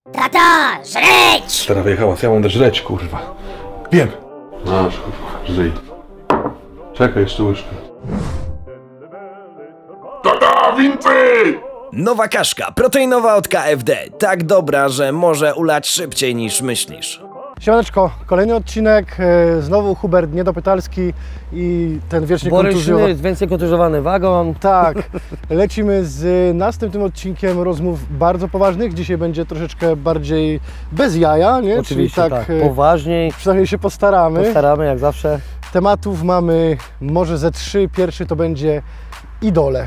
Tata, żreć! Stara wyjechała, ja mam też żreć, kurwa. Wiem. Masz, kurwa, żyj. Czekaj, jeszcze łyżkę. Tata, wincy! Nowa kaszka proteinowa od KFD. Tak dobra, że może ulać szybciej niż myślisz. Siemaneczko, kolejny odcinek, znowu Hubert Niedopytalski i ten wiecznie kontuzjowany. Więcej kontuzjowany wagon. Tak, lecimy z następnym odcinkiem rozmów bardzo poważnych. Dzisiaj będzie troszeczkę bardziej bez jaja, nie? Oczywiście, czyli tak, poważniej. Przynajmniej się postaramy. Postaramy, jak zawsze. Tematów mamy może ze 3. Pierwszy to będzie idole.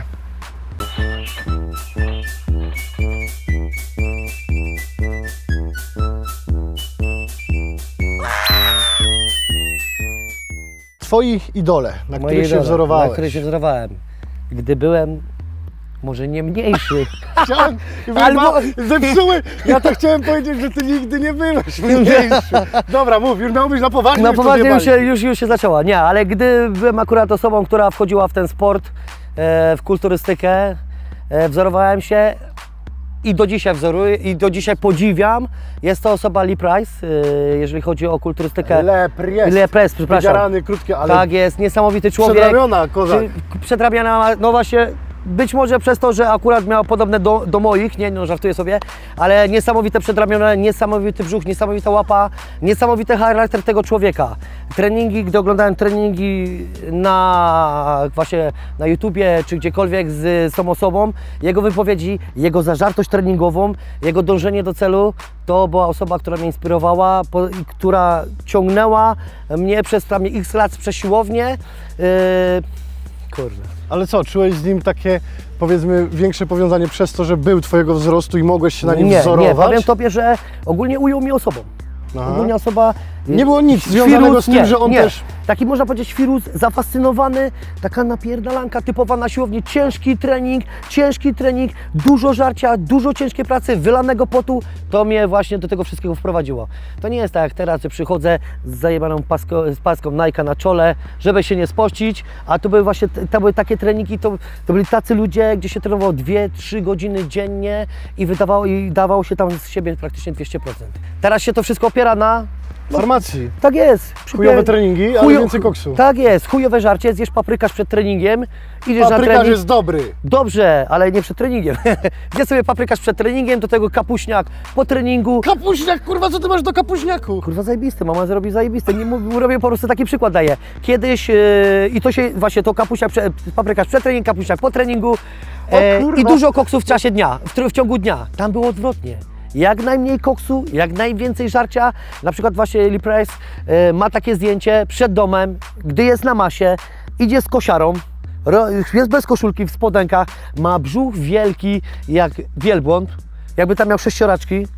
Twoi idole, na których się wzorowałeś. Na których się wzorowałem. Gdy byłem może nie mniejszy. Chciałem, Albo... zepsuły. Ja to chciałem powiedzieć, że ty nigdy nie byłeś mniejszy. Dobra, mów, już miał być na poważnie. Na poważnie już się zaczęła. Nie, ale gdy byłem akurat osobą, która wchodziła w ten sport, w kulturystykę, wzorowałem się i do dzisiaj wzoruję i do dzisiaj podziwiam. Jest to osoba Lee Price, jeżeli chodzi o kulturystykę. Le Press, przepraszam. Wydzierany, krótkie, ale... Tak jest, niesamowity człowiek. Przedramiona, kozak. Przedramiona, no właśnie, być może przez to, że akurat miał podobne do moich, nie, no żartuję sobie, ale niesamowite przedramiona, niesamowity brzuch, niesamowita łapa, niesamowity charakter tego człowieka. Treningi, gdy oglądałem treningi właśnie na YouTubie czy gdziekolwiek z tą osobą, jego wypowiedzi, jego zażartość treningową, jego dążenie do celu, to była osoba, która mnie inspirowała i która ciągnęła mnie przez prawie x lat przez siłownię. Kurde. Ale co, czułeś z nim takie, powiedzmy, większe powiązanie przez to, że był twojego wzrostu i mogłeś się na nim wzorować? Nie, powiem tobie, że ogólnie ujął mnie osobą. Aha. Ogólnie osoba... Nie było nic związanego z tym, że on też... Taki można powiedzieć świrus, zafascynowany, taka napierdalanka typowa na siłowni, ciężki trening, dużo żarcia, dużo ciężkiej pracy, wylanego potu, to mnie właśnie do tego wszystkiego wprowadziło. To nie jest tak jak teraz, że przychodzę z zajebaną paską Nike'a na czole, żeby się nie spościć, a to były właśnie takie treningi, to byli tacy ludzie, gdzie się trenowało 2-3 godziny dziennie i dawało się tam z siebie praktycznie 200%. Teraz się to wszystko opiera na farmacji. Tak jest. Chujowe treningi, ale więcej koksu. Tak jest. Chujowe żarcie, zjesz paprykarz przed treningiem. Idziesz na trening. jest dobry. Dobrze, ale nie przed treningiem. Zjedz sobie paprykarz przed treningiem, do tego kapuśniak po treningu. Kapuśniak, kurwa, co ty masz do kapuśniaku? Kurwa, zajebiste, mama zrobi zajebiste. Nie robię po prostu taki przykład daję. Kiedyś i to się właśnie to paprykarz przed treningiem, kapuśniak po treningu i dużo koksów w czasie dnia, w ciągu dnia. Tam było odwrotnie. Jak najmniej koksu, jak najwięcej żarcia. Na przykład właśnie Lee Price ma takie zdjęcie przed domem, gdy jest na masie, idzie z kosiarą, jest bez koszulki, w spodenkach, ma brzuch wielki jak wielbłąd, jakby tam miał 6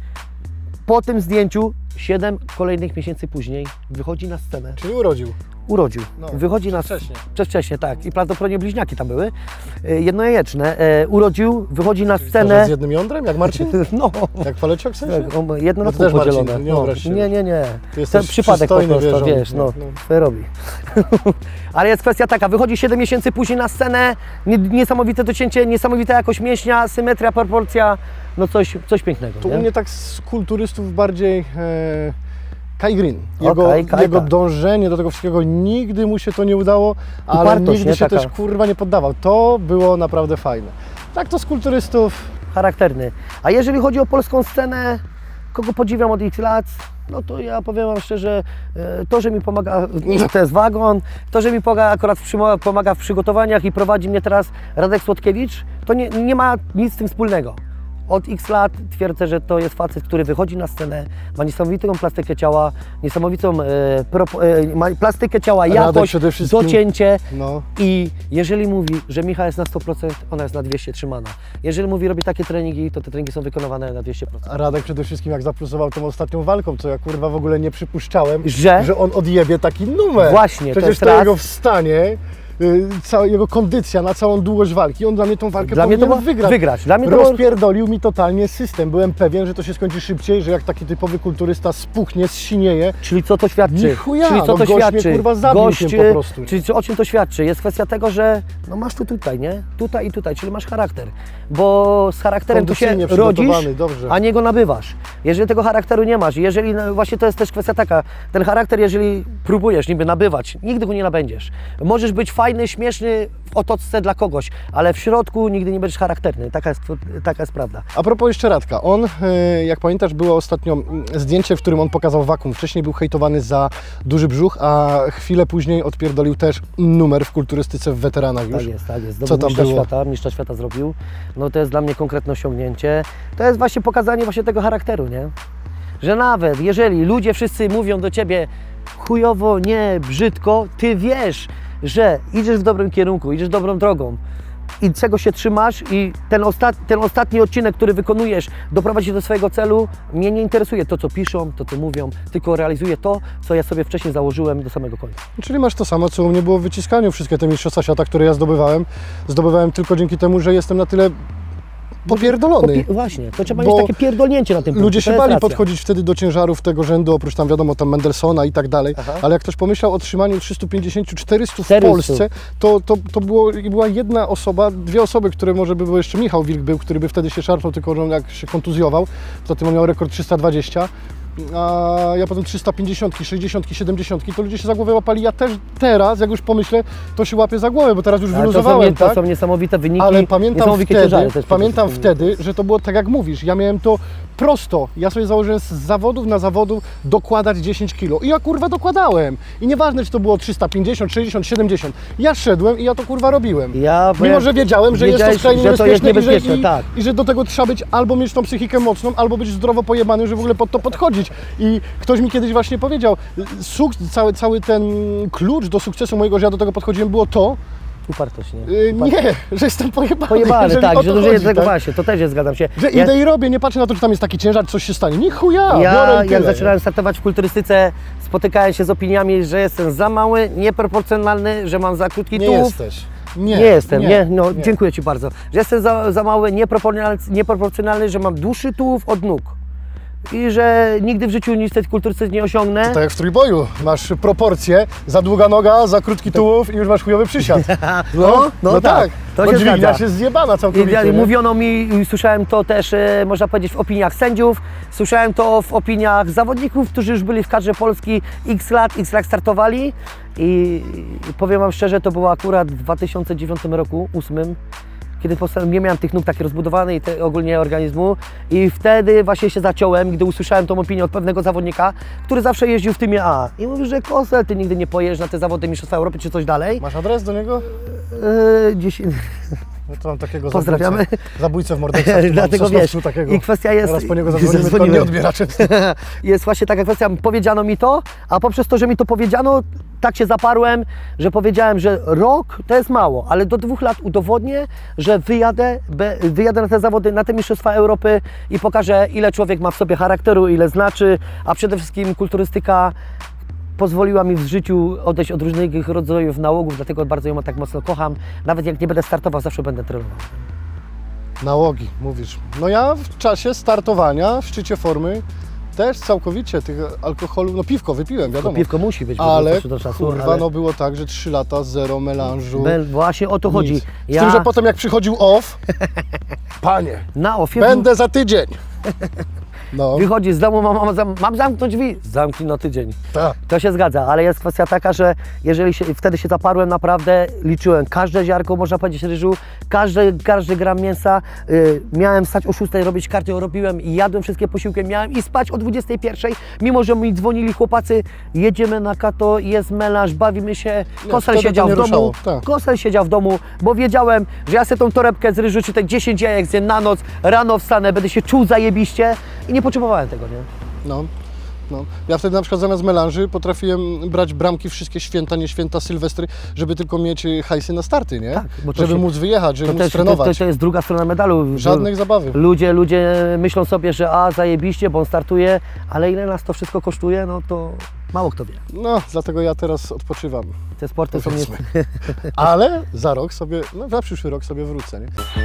Po tym zdjęciu 7 kolejnych miesięcy później wychodzi na scenę. Czyli urodził. Urodził. No, wychodzi na przedwcześnie, tak. I prawdopodobnie bliźniaki tam były. Jednojajeczne. Urodził, wychodzi na scenę. Z jednym jądrem, jak Marcin? No. Jak Paleciok w sensie? Tak, jedno na pół podzielone. Nie. Ten przypadek po prostu, wiesz, robi. Ale jest kwestia taka, wychodzi 7 miesięcy później na scenę, niesamowite docięcie, niesamowita jakość mięśnia, symetria, proporcja, no coś pięknego. To nie? u mnie tak z kulturystów bardziej Kai Greene. Kai. Jego dążenie do tego wszystkiego, nigdy mu się to nie udało, ale nigdy się też kurwa nie poddawał. To było naprawdę fajne. Tak to z kulturystów. Charakterny. A jeżeli chodzi o polską scenę, kogo podziwiam od x lat, no to ja powiem wam szczerze, to, że mi pomaga, to jest wagon, to, że mi pomaga w przygotowaniach i prowadzi mnie teraz Radek Słodkiewicz, to nie ma nic z tym wspólnego. Od x lat twierdzę, że to jest facet, który wychodzi na scenę, ma niesamowitą plastykę ciała, niesamowitą plastykę ciała, jakość, docięcie i jeżeli mówi, że Michał jest na 100%, ona jest na 200 trzymana. Jeżeli mówi, robi takie treningi, to te treningi są wykonywane na 200%. A Radek przede wszystkim jak zaplusował tą ostatnią walką, co ja kurwa w ogóle nie przypuszczałem, że on odjebie taki numer. Właśnie, przecież to jego wstanie. jego kondycja na całą długość walki. On dla mnie tą walkę powinien wygrać. Dla mnie rozpierdolił mi totalnie system. Byłem pewien, że to się skończy szybciej, że jak taki typowy kulturysta spuchnie, zsinieje. Czyli co to świadczy? Czyli co to świadczy? Mnie, kurwa, zabił po prostu. Czyli o czym to świadczy? Jest kwestia tego, że no masz to tutaj, nie? Tutaj i tutaj, czyli masz charakter. Bo z charakterem tu się rodzisz, a nie go nabywasz. Jeżeli tego charakteru nie masz, jeżeli, no właśnie to jest też kwestia taka, ten charakter, jeżeli próbujesz niby nabywać, nigdy go nie nabędziesz. Możesz być fajny, śmieszny w otoczce dla kogoś, ale w środku nigdy nie będziesz charakterny. Taka jest prawda. A propos jeszcze Radka, on, jak pamiętasz, było ostatnio zdjęcie, w którym on pokazał wakum. Wcześniej był hejtowany za duży brzuch, a chwilę później odpierdolił też numer w kulturystyce w weteranach już. Tak jest. Zdobył mistrza świata zrobił. No to jest dla mnie konkretne osiągnięcie. To jest właśnie pokazanie właśnie tego charakteru, nie? Że nawet jeżeli ludzie wszyscy mówią do ciebie chujowo, nie, brzydko, ty wiesz, że idziesz w dobrym kierunku, idziesz dobrą drogą i czego się trzymasz i ten ostatni odcinek, który wykonujesz, doprowadzi do swojego celu, mnie nie interesuje to, co piszą, to, co mówią, tylko realizuję to, co ja sobie wcześniej założyłem do samego końca. Czyli masz to samo, co u mnie było w wyciskaniu. Wszystkie te mistrzostwa świata, które ja zdobywałem tylko dzięki temu, że jestem na tyle popierdolony. Właśnie, to trzeba mieć takie pierdolnięcie na tym punkcie. Ludzie się bali podchodzić wtedy do ciężarów tego rzędu, oprócz tam wiadomo, tam Mendelsona i tak dalej, ale jak ktoś pomyślał o trzymaniu 350-400 w Polsce, to była jedna osoba, dwie osoby, które może by było jeszcze Michał Wilk był, który by wtedy się szarpnął, tylko że on jak się kontuzjował, to tym on miał rekord 320. A ja potem 350, 60, 70, to ludzie się za głowę łapali. Ja też teraz, jak już pomyślę, to się łapię za głowę, bo teraz już wyluzowałem, to są niesamowite wyniki. Ale pamiętam wtedy, że to było tak jak mówisz, ja miałem to prosto. Ja sobie założyłem z zawodów na zawodów dokładać 10 kg. I ja kurwa dokładałem. I nieważne, czy to było 350, 60, 70. Ja szedłem i ja to kurwa robiłem. Mimo, że wiedziałem, że jest to skrajnie niebezpieczne i że do tego trzeba być albo mieć tą psychikę mocną, albo być zdrowo pojebanym, żeby w ogóle pod to podchodzić. I ktoś mi kiedyś właśnie powiedział, cały ten klucz do sukcesu mojego, że ja do tego podchodziłem, było to, upartość, nie? Nie, że jestem pojebany. Pojebany, tak, że dużo jest tego właśnie, to też jest, zgadzam się. Że idę i robię, nie patrzę na to, czy tam jest taki ciężar, coś się stanie. Nie chuja, biorę i jak zaczynałem startować w kulturystyce, spotykałem się z opiniami, że jestem za mały, nieproporcjonalny, że mam za krótki tułów. Nie jesteś. Nie jestem. Dziękuję Ci bardzo. Że jestem za mały, nieproporcjonalny, że mam dłuższy tułów od nóg. I że nigdy w życiu nic w tej kulturystyce nie osiągnę. To tak jak w trójboju, masz proporcje, za długa noga, za krótki tułów i już masz chujowy przysiad. No tak, to się dźwignia się zjebana całkowicie. Mówiono mi, i słyszałem to też, można powiedzieć, w opiniach sędziów, słyszałem to w opiniach zawodników, którzy już byli w kadrze Polski x lat startowali i powiem Wam szczerze, to było akurat w 2009 roku, 2008, kiedy nie miałem tych nóg takie rozbudowane i ogólnie organizmu i wtedy właśnie się zaciąłem, gdy usłyszałem tą opinię od pewnego zawodnika, który zawsze jeździł w tymie A i mówił, że Kosel, ty nigdy nie pojedziesz na te zawody Mistrzostwa Europy czy coś dalej. Masz adres do niego? Gdzieś... No to mam takiego pozdrawiamy. Zabójcę w Mordekach. Dlatego wiesz, takiego. I kwestia jest... Teraz po niego zadzwonimy, to nie odbiera często. Jest właśnie taka kwestia, powiedziano mi to, a poprzez to, że mi to powiedziano, tak się zaparłem, że powiedziałem, że rok to jest mało, ale do 2 lat udowodnię, że wyjadę na te zawody, na te Mistrzostwa Europy i pokażę, ile człowiek ma w sobie charakteru, ile znaczy, a przede wszystkim kulturystyka pozwoliła mi w życiu odejść od różnych rodzajów nałogów, dlatego bardzo ją tak mocno kocham. Nawet jak nie będę startował, zawsze będę trenował. Nałogi, mówisz. No ja w czasie startowania, w szczycie formy, też całkowicie tych alkoholu, no piwko wypiłem, wiadomo. Piwko musi być ale do czasu, kurwa, no było tak, że 3 lata zero melanżu. Właśnie o to chodzi. Z tym, że potem jak przychodził off, panie, na offie będę za tydzień. No. Wychodzi z domu, mam zamknąć drzwi, zamknij na tydzień. Tak. To się zgadza, ale jest kwestia taka, że jeżeli wtedy się zaparłem, naprawdę liczyłem każde ziarko, można powiedzieć, ryżu, każdy gram mięsa, miałem wstać o 6, robić kardio, robiłem i jadłem wszystkie posiłki, miałem i spać o 21, mimo że mi dzwonili chłopacy, jedziemy na kato, jest melanż, bawimy się, Kosel siedział w domu, Kosel siedział w domu, bo wiedziałem, że ja sobie tą torebkę z ryżu, czy te 10 jajek zjem na noc, rano wstanę, będę się czuł zajebiście i nie potrzebowałem tego, nie? No. Ja wtedy na przykład zamiast melanży potrafiłem brać bramki wszystkie święta, nie święta, sylwestry, żeby tylko mieć hajsy na starty, nie? Tak, żeby móc wyjechać, żeby móc trenować. To jest druga strona medalu. Żadnych zabawy. Ludzie myślą sobie, że zajebiście, bo on startuje, ale ile nas to wszystko kosztuje, no to Mało kto wie. No, dlatego ja teraz odpoczywam. Te sporty są nie... Powiedzmy. Ale za rok sobie, no na przyszły rok sobie wrócę, nie?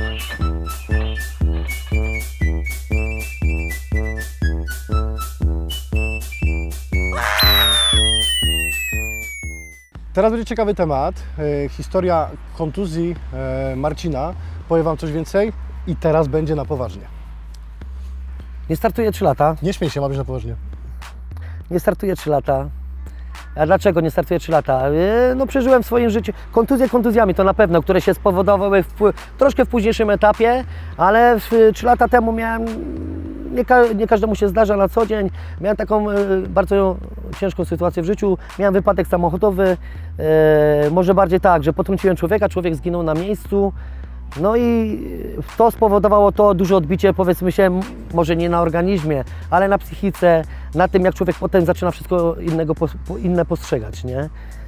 Teraz będzie ciekawy temat. Historia kontuzji Marcina. Powiem Wam coś więcej i teraz będzie na poważnie. Nie startuję 3 lata. Nie śmiej się, ma być na poważnie. Nie startuję 3 lata. A dlaczego nie startuję 3 lata? No przeżyłem w swoim życiu kontuzje kontuzjami, to na pewno, które się spowodowały troszkę w późniejszym etapie, ale 3 lata temu miałem, nie każdemu się zdarza na co dzień, miałem taką bardzo ciężką sytuację w życiu, miałem wypadek samochodowy, może bardziej tak, że potrąciłem człowieka, człowiek zginął na miejscu. No i to spowodowało to duże odbicie, powiedzmy się, może nie na organizmie, ale na psychice, na tym, jak człowiek potem zaczyna wszystko inne postrzegać, nie?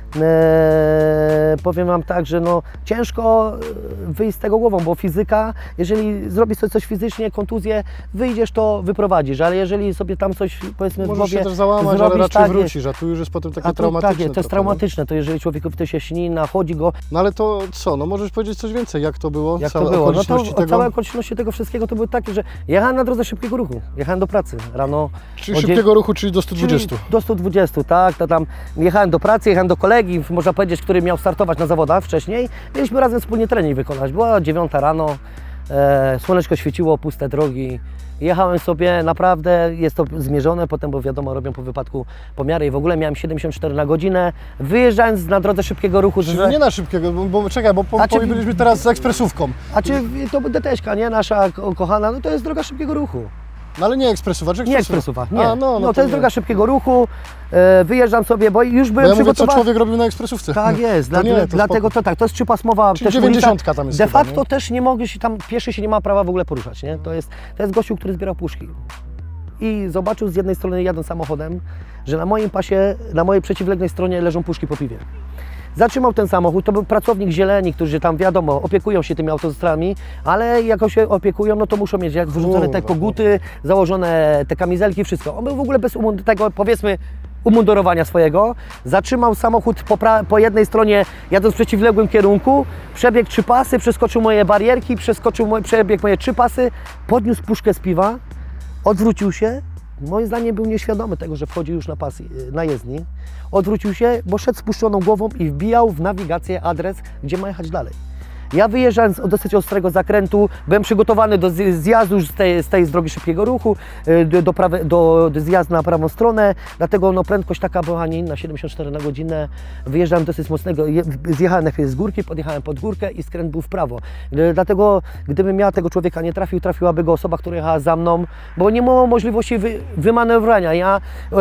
Powiem Wam tak, że no, ciężko wyjść z tego głową, bo fizyka, jeżeli zrobisz sobie coś fizycznie, kontuzję, wyjdziesz, to wyprowadzisz, ale jeżeli sobie tam coś, powiedzmy, w Możesz głowie się też załamać, zrobisz, ale raczej tak, wrócisz, a tu już jest potem takie a to, traumatyczne. tak, to jest traumatyczne, to jeżeli człowiekowi to się śni, nachodzi go. No ale to co, no możesz powiedzieć coś więcej, jak to było? Jak to było? No to tego? całe okoliczności tego wszystkiego to były takie, że jechałem na drodze szybkiego ruchu, jechałem do pracy rano. Czyli szybkiego ruchu, czyli do 120. Czyli do 120, tak, to tam jechałem do pracy, jechałem do kolegi, można powiedzieć, który miał startować na zawodach wcześniej. Mieliśmy razem wspólnie trening wykonać. Była 9 rano, słoneczko świeciło, puste drogi. Jechałem sobie, naprawdę jest to zmierzone, potem, bo wiadomo, robią po wypadku pomiary i w ogóle miałem 74 na godzinę, wyjeżdżając na drodze szybkiego ruchu. Czyli nie na szybkiego, bo czekaj, bo byliśmy teraz z ekspresówką. A czy to DT-szka, nie? Nasza kochana, no to jest droga szybkiego ruchu. No ale nie ekspresuwa, czy Nie ekspresuwa, nie. A, no to jest droga szybkiego ruchu, wyjeżdżam sobie, bo już byłem ja mówię, przygotowany. co człowiek robił na ekspresówce. Tak jest, spoko. dlatego to tak, to jest 3-pasmowa. Czyli 90 tam jest De chyba, facto nie? też nie mogę się tam, pieszy się nie ma prawa w ogóle poruszać, nie? To jest gościu, który zbierał puszki. I zobaczył z jednej strony, jadąc samochodem, że na moim pasie, na mojej przeciwległej stronie leżą puszki po piwie. Zatrzymał ten samochód, to był pracownik Zieleni, którzy tam, wiadomo, opiekują się tymi autostradami, ale jak się opiekują, no to muszą mieć jak wyrzucone te koguty, założone te kamizelki, wszystko. On był w ogóle bez tego, powiedzmy, umundurowania swojego. Zatrzymał samochód po jednej stronie, jadąc w przeciwległym kierunku, przebiegł 3 pasy, przeskoczył moje barierki, przebiegł moje 3 pasy, podniósł puszkę z piwa, odwrócił się. Moim zdaniem był nieświadomy tego, że wchodzi już na jezdni. Odwrócił się, bo szedł z spuszczoną głową i wbijał w nawigację adres, gdzie ma jechać dalej. Ja wyjeżdżając od dosyć ostrego zakrętu, byłem przygotowany do zjazdu z tej drogi szybkiego ruchu, do zjazdu na prawą stronę, dlatego no, prędkość taka była nie inna, 74 na godzinę. Wyjeżdżałem dosyć mocnego, zjechałem na chwilę z górki, podjechałem pod górkę i skręt był w prawo. Dlatego gdybym ja tego człowieka nie trafił, trafiłaby go osoba, która jechała za mną, bo nie było możliwości wymanewrowania. Ja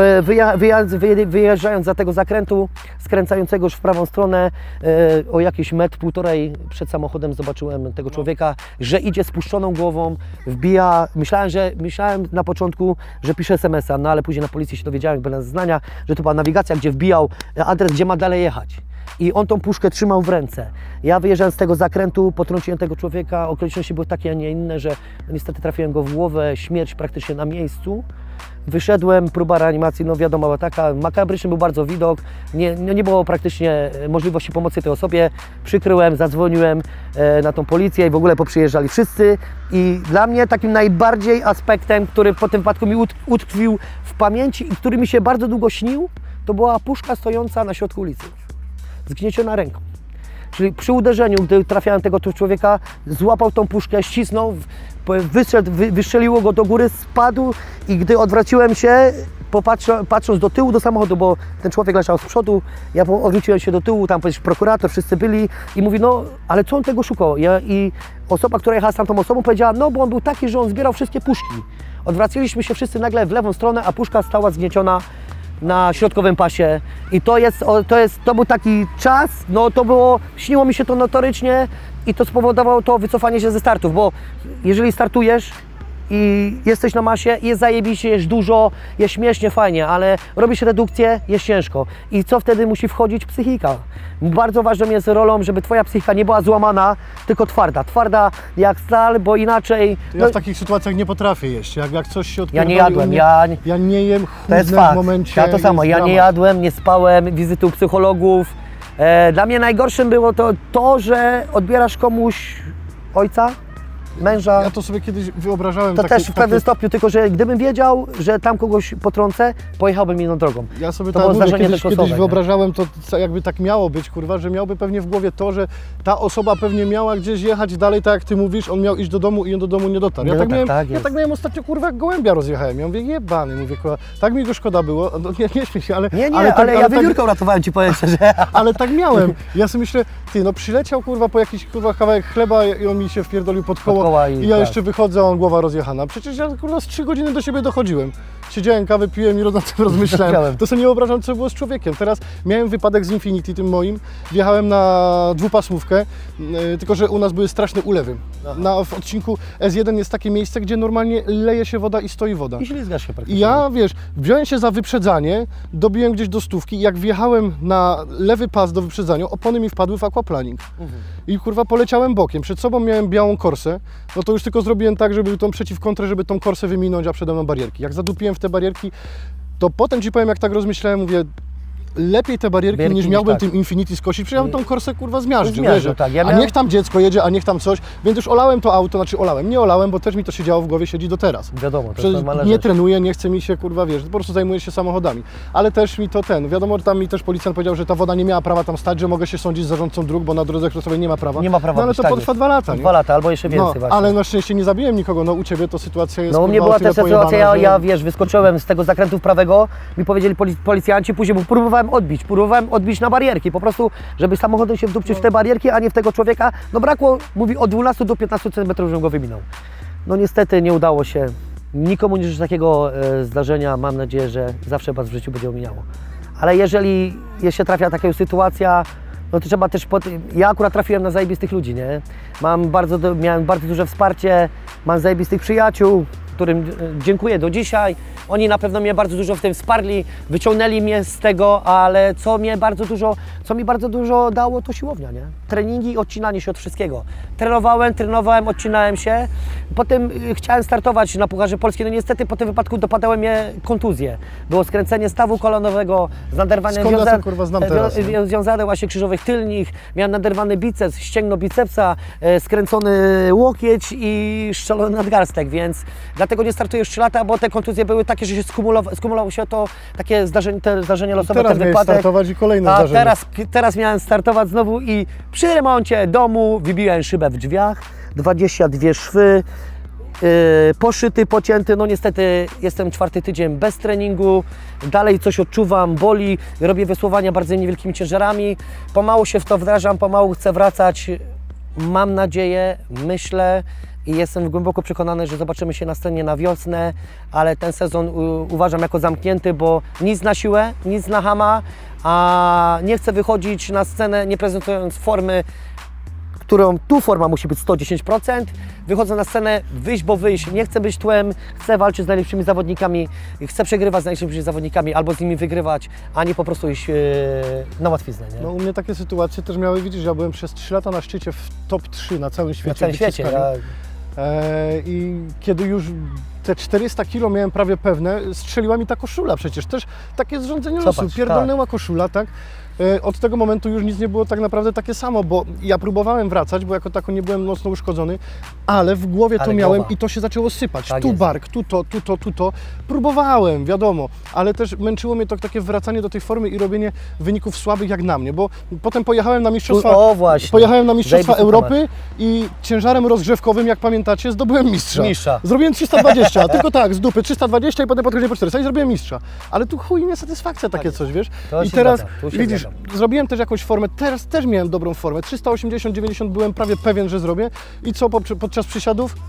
wyjeżdżając za tego zakrętu, skręcającego już w prawą stronę, o jakieś 1,5 m przed samochodem zobaczyłem tego człowieka, że idzie z puszczoną głową, wbija. Myślałem na początku, że pisze SMS-a, no ale później na policji się dowiedziałem, bez znania, że to była nawigacja, gdzie wbijał adres, gdzie ma dalej jechać. I on tą puszkę trzymał w ręce. Ja wyjeżdżając z tego zakrętu, potrąciłem tego człowieka, okoliczności były takie, a nie inne, że niestety trafiłem go w głowę, śmierć praktycznie na miejscu. Wyszedłem, próba reanimacji, no wiadomo, była taka, makabryczny był bardzo widok, nie było praktycznie możliwości pomocy tej osobie. Przykryłem, zadzwoniłem na tą policję i w ogóle poprzyjeżdżali wszyscy. I dla mnie takim najbardziej aspektem, który po tym wypadku mi utkwił w pamięci i który mi się bardzo długo śnił, to była puszka stojąca na środku ulicy, zgnieciona ręką. Czyli przy uderzeniu, gdy trafiałem tego człowieka, złapał tą puszkę, ścisnął, wystrzeliło go do góry, spadł i gdy odwróciłem się, patrząc do tyłu do samochodu, bo ten człowiek leżał z przodu, ja odwróciłem się do tyłu, tam prokurator, wszyscy byli i mówi, no ale co on tego szukał? I osoba, która jechała z tamtą osobą, powiedziała, no bo on był taki, że on zbierał wszystkie puszki. Odwracaliśmy się wszyscy nagle w lewą stronę, a puszka stała zgnieciona na środkowym pasie i to był taki czas, no to było, śniło mi się to notorycznie i to spowodowało to wycofanie się ze startów, bo jeżeli startujesz, i jesteś na masie, jest zajebiście, jest dużo, jest śmiesznie, fajnie, ale robisz redukcję, jest ciężko. I co wtedy musi wchodzić? Psychika. Bardzo ważną jest rolą, żeby twoja psychika nie była złamana, tylko twarda. Twarda jak stal, bo inaczej... Ja w takich sytuacjach nie potrafię jeść. Jak coś się Ja odpierdoli nie jadłem, u mnie, ja nie jem, to jest chudnę fakt. w momencie. Ja to samo, jest ja nie dramat. jadłem, nie spałem, wizyty u psychologów. Dla mnie najgorszym było to, że odbierasz komuś ojca, męża. Ja to sobie kiedyś wyobrażałem. To też w pewnym stopniu, tylko że gdybym wiedział, że tam kogoś potrącę, pojechałbym inną drogą. Ja sobie to tak było mówię, zdarzenie kiedyś tylko słowe, wyobrażałem to, jakby tak miało być, kurwa, że miałby pewnie w głowie to, że ta osoba pewnie miała gdzieś jechać dalej, tak jak ty mówisz, on miał iść do domu i on do domu nie dotarł. Ja tak miałem ostatnio, kurwa, jak gołębia rozjechałem. Ja mówię, jebany, mówię, kurwa, tak mi go szkoda było. No, nie śmiej się, ale... Ale ja wywiórką ratowałem, ci powiem szczerze. Ale tak miałem. Ja sobie myślę, ty, no przyleciał, kurwa, po jakiś, kurwa, kawałek chleba i on mi się wpierdolił pod koło i ja jeszcze wychodzę, a on głowa rozjechana. Przecież ja, kurwa, z 3 godziny do siebie dochodziłem. Siedziałem, kawę piłem i nad tym rozmyślałem. To sobie nie wyobrażam, co było z człowiekiem. Teraz miałem wypadek z Infinity, tym moim. Wjechałem na dwupasmówkę, tylko że u nas były straszne ulewy. W odcinku S1 jest takie miejsce, gdzie normalnie leje się woda i stoi woda. I ślizgasz się praktycznie. I ja, wiesz, wziąłem się za wyprzedzanie, dobiłem gdzieś do 100 i jak wjechałem na lewy pas do wyprzedzania, opony mi wpadły w aquaplaning. I kurwa poleciałem bokiem. Przed sobą miałem białą korsę, no to już tylko zrobiłem tak, żeby tą przeciwkontrę, żeby tą korsę wyminąć, a przede mną barierki. Jak zadupiłem w te barierki, to potem ci powiem, jak tak rozmyślałem, mówię, lepiej te barierki niż miałbym tym Infinity skosić, przecież ja bym tą korsę kurwa zmiażdżył, tak. A niech tam dziecko jedzie, a niech tam coś, więc już olałem to auto, nie olałem, bo też mi to siedziało w głowie, siedzi do teraz. Wiadomo, to jest normalna nie rzecz. trenuję, nie chce mi się, kurwa, wiesz, po prostu zajmuję się samochodami. Ale też mi to wiadomo, tam mi też policjant powiedział, że ta woda nie miała prawa tam stać, że mogę się sądzić z zarządcą dróg, bo na drodze ekspresowej nie ma prawa. Nie ma prawa. No ale to potrwa 2 lata, nie? 2 lata albo jeszcze więcej właśnie. Ale na szczęście nie zabiłem nikogo, no u Ciebie to sytuacja jest, no u mnie kurwa, była też sytuacja, ja wiesz, wyskoczyłem z tego zakrętu prawego, mi powiedzieli policjanci, później próbowałem odbić na barierki, po prostu, żeby samochodem się wdupczyć w te barierki, a nie w tego człowieka. No brakło, mówi, od 12 do 15 cm, żebym go wyminął. No niestety nie udało się. Nikomu nie życzę takiego zdarzenia, mam nadzieję, że zawsze was w życiu będzie omijało. Ale jeżeli się trafia taka sytuacja, no to trzeba też... Ja akurat trafiłem na zajebistych ludzi, nie? Miałem bardzo duże wsparcie, mam zajebistych przyjaciół, którym dziękuję do dzisiaj. Oni na pewno mnie bardzo dużo w tym wsparli, wyciągnęli mnie z tego, ale co mi bardzo dużo dało, to siłownia, nie? Treningi i odcinanie się od wszystkiego. Trenowałem, odcinałem się. Potem chciałem startować na Pucharze Polski, no niestety po tym wypadku dopadały mnie kontuzje. Było skręcenie stawu kolanowego z naderwaniem związane właśnie krzyżowych tylnych, miałem naderwany biceps, ścięgno bicepsa, skręcony łokieć i szczelony nadgarstek, więc dlatego nie startuję już 3 lata, bo te kontuzje były takie, że się skumulowało się to takie zdarzenie losowe, teraz ten wypadek. Startować i kolejne zdarzenie. Teraz miałem startować znowu i przy remoncie domu wybiłem szybę w drzwiach, 22 szwy, poszyty, pocięty, no niestety jestem 4. tydzień bez treningu, dalej coś odczuwam, boli, robię wysłowania bardzo niewielkimi ciężarami, pomału się w to wdrażam, pomału chcę wracać, mam nadzieję, myślę, i jestem głęboko przekonany, że zobaczymy się na scenie na wiosnę, ale ten sezon uważam jako zamknięty, bo nic na siłę, nic na chama, a nie chcę wychodzić na scenę nie prezentując formy, którą tu forma musi być 110%. Wychodzę na scenę, wyjść, bo wyjść. Nie chcę być tłem, chcę walczyć z najlepszymi zawodnikami, chcę przegrywać z najlepszymi zawodnikami albo z nimi wygrywać, a nie po prostu iść na łatwiznę. Nie? No u mnie takie sytuacje też miały, widzisz, ja byłem przez 3 lata na szczycie w top 3 na całym świecie. Na całym świecie. I kiedy już te 400 kg miałem prawie pewne, strzeliła mi ta koszula przecież, też takie zrządzenie losu, pierdolnęła koszula, tak? Od tego momentu już nic nie było tak naprawdę takie samo, bo ja próbowałem wracać, bo jako tako nie byłem mocno uszkodzony, ale w głowie to miałem i to się zaczęło sypać. Tak tu jest. Bark, tu to. Próbowałem, wiadomo, ale też męczyło mnie to takie wracanie do tej formy i robienie wyników słabych jak na mnie, bo potem pojechałem na Mistrzostwa Europy i ciężarem rozgrzewkowym, jak pamiętacie, zdobyłem mistrza. Zrobiłem 320, tylko tak, z dupy, 320 i potem podchodziłem po 400 i zrobiłem mistrza. Ale tu chuj mnie satysfakcja takie coś, wiesz? I teraz, widzisz, zrobiłem też jakąś formę, teraz też miałem dobrą formę, 380-90 byłem prawie pewien, że zrobię i co podczas przysiadów?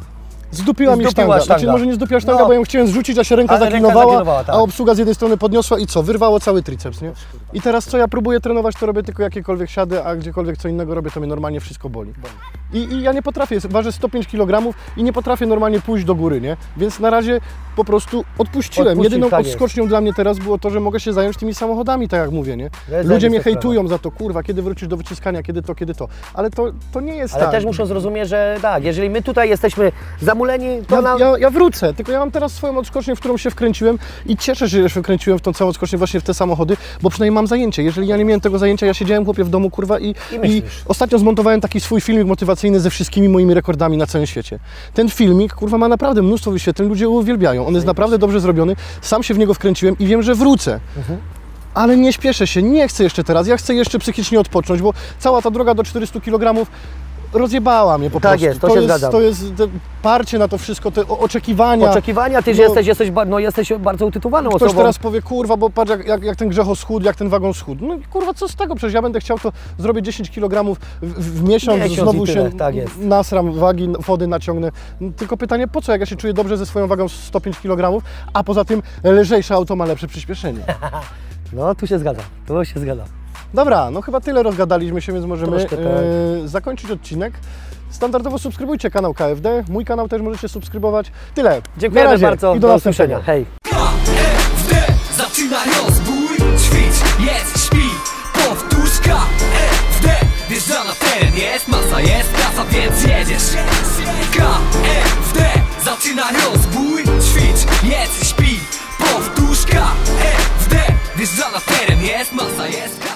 Zdupiła mi sztanga. Znaczy może nie zdupiła sztanga, No. bo ją chciałem zrzucić, a się ręka Ale ręka zaklinowała, zaklinowała, tak. a obsługa z jednej strony podniosła i co? Wyrwało cały triceps, nie? I teraz co ja próbuję trenować, to robię tylko jakiekolwiek siady, a gdziekolwiek co innego robię, to mnie normalnie wszystko boli. I ja nie potrafię, ważę 105 kg i nie potrafię normalnie pójść do góry, nie? Więc na razie po prostu odpuściłem. Jedyną tak odskocznią dla mnie teraz było to, że mogę się zająć tymi samochodami, tak jak mówię, nie? Ludzie mnie hejtują za to, kurwa, kiedy wrócisz do wyciskania, kiedy to. Ale to nie jest Ale tak. też muszą zrozumieć, że tak, jeżeli my tutaj jesteśmy zamuleni, to Ja wrócę, tylko ja mam teraz swoją odskocznię, w którą się wkręciłem i cieszę się, że się wkręciłem w tą całą odskocznię właśnie w te samochody, bo przynajmniej mam zajęcie. Jeżeli ja nie miałem tego zajęcia, ja siedziałem chłopie w domu, kurwa, i ostatnio zmontowałem taki swój filmik motywacyjny ze wszystkimi moimi rekordami na całym świecie. Ten filmik, kurwa, ma naprawdę mnóstwo wyświetleń, ludzie go uwielbiają. On jest naprawdę dobrze zrobiony, sam się w niego wkręciłem i wiem, że wrócę. Ale nie śpieszę się, nie chcę jeszcze teraz, ja chcę jeszcze psychicznie odpocząć, bo cała ta droga do 400 kg rozjebała mnie po prostu. Tak jest, to się zgadzam. To jest parcie na to wszystko, te oczekiwania. Oczekiwania, ty jesteś bardzo utytułowaną osobą. Ktoś teraz powie, kurwa, bo patrz jak ten Grzecho schudł, jak ten wagon schudł. No kurwa, co z tego? Przecież ja będę chciał, to zrobię 10 kg w miesiąc znowu się nasram wagi, wody naciągnę. Tylko pytanie, po co, jak ja się czuję dobrze ze swoją wagą 105 kg, a poza tym lżejsze auto ma lepsze przyspieszenie. No, tu się zgadzam. Dobra, no chyba tyle rozgadaliśmy się, więc możemy zakończyć odcinek. Standardowo subskrybujcie kanał KFD, mój kanał też możecie subskrybować. Tyle. Dziękujemy bardzo, i do następnego. Hej. KFD, zaczyna rozbój, ćwicz, jedz, śpi, powtórz KFD, wjeżdża na teren, jest masa, jest kasa, więc jedziesz. KFD, zaczyna rozbój, ćwicz, jedz, śpi, powtórz KFD, wjeżdża na teren, jest masa, jest kasa.